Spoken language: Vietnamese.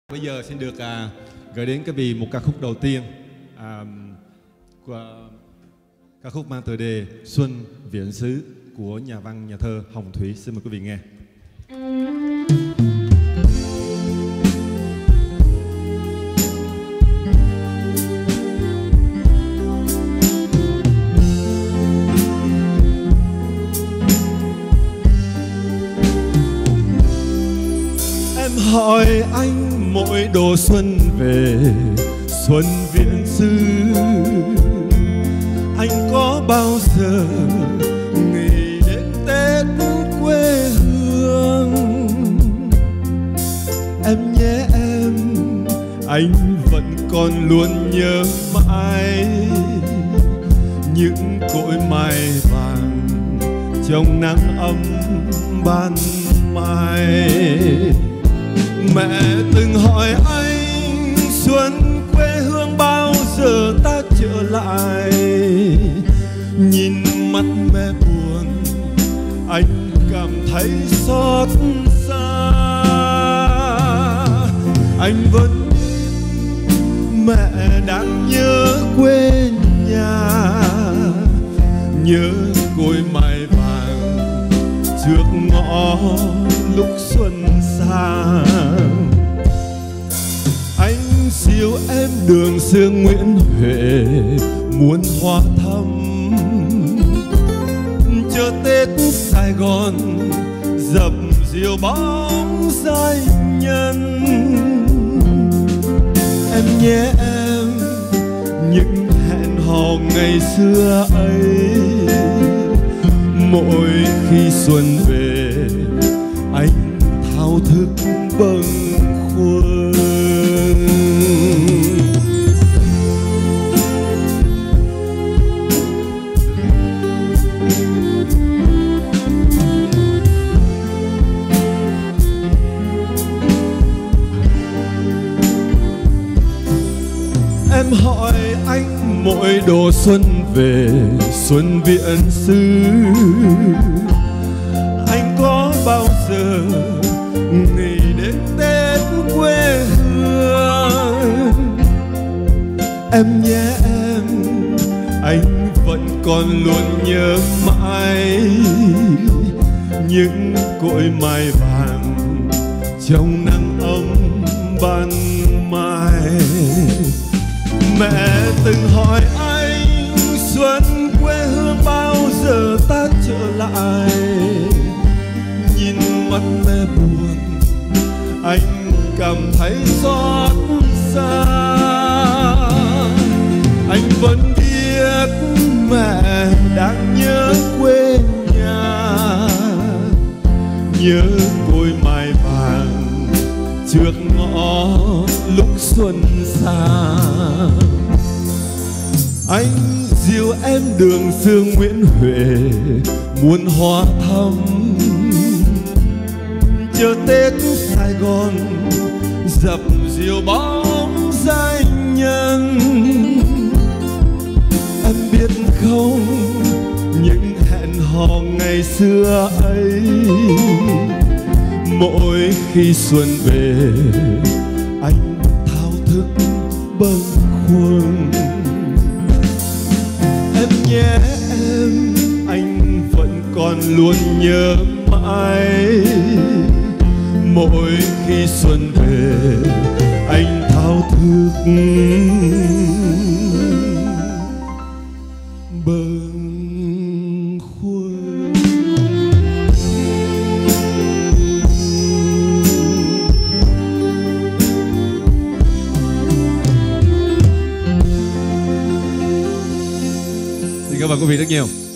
Bây giờ xin được gửi đến các vị một ca khúc đầu tiên của ca khúc mang tựa đề Xuân Viễn Xứ của nhà văn nhà thơ Hồng Thủy. Xin mời quý vị nghe. Em hỏi anh mỗi độ xuân về xuân viễn xứ, anh có bao giờ nghĩ đến Tết quê hương? Em nhé em, anh vẫn còn luôn nhớ mãi những cội mai vàng trong nắng ấm ban mai. Mẹ từng hỏi anh xuân quê hương bao giờ ta trở lại. Nhìn mắt mẹ buồn, anh cảm thấy xót xa. Anh vẫn mẹ đang nhớ quê nhà, nhớ cội mai vàng trước ngõ lúc xuân sang. Anh siêu em đường xưa Nguyễn Huệ muôn hoa thắm, chờ Tết Sài Gòn dập dìu bóng giai nhân. Em nhé em, những hẹn hò ngày xưa ấy, mỗi khi xuân về anh thao thức bâng khuâng. Em hỏi anh mỗi độ xuân về xuân viễn xứ, anh có bao giờ nghĩ đến Tết quê hương? Em nhé em, anh vẫn còn luôn nhớ mãi những cội mai vàng trong nắng ấm ban mai. Mẹ từng hỏi anh xuân quê hương bao giờ ta trở lại. Nhìn mắt mẹ buồn, anh cảm thấy xót xa. Anh vẫn biết mẹ đang nhớ quê nhà, nhớ cội mai vàng trước ngõ lúc xuân sang. Anh dìu em đường xưa Nguyễn Huệ muôn hoa thắm, chờ Tết Sài Gòn dập dìu bóng giai nhân. Em biết không, những hẹn hò ngày xưa ấy, mỗi khi xuân về anh thao thức bâng khuâng. Em nhé em, anh vẫn còn luôn nhớ mãi mỗi khi xuân về anh thao thức bâng khuâng. Xin cảm ơn quý vị rất nhiều.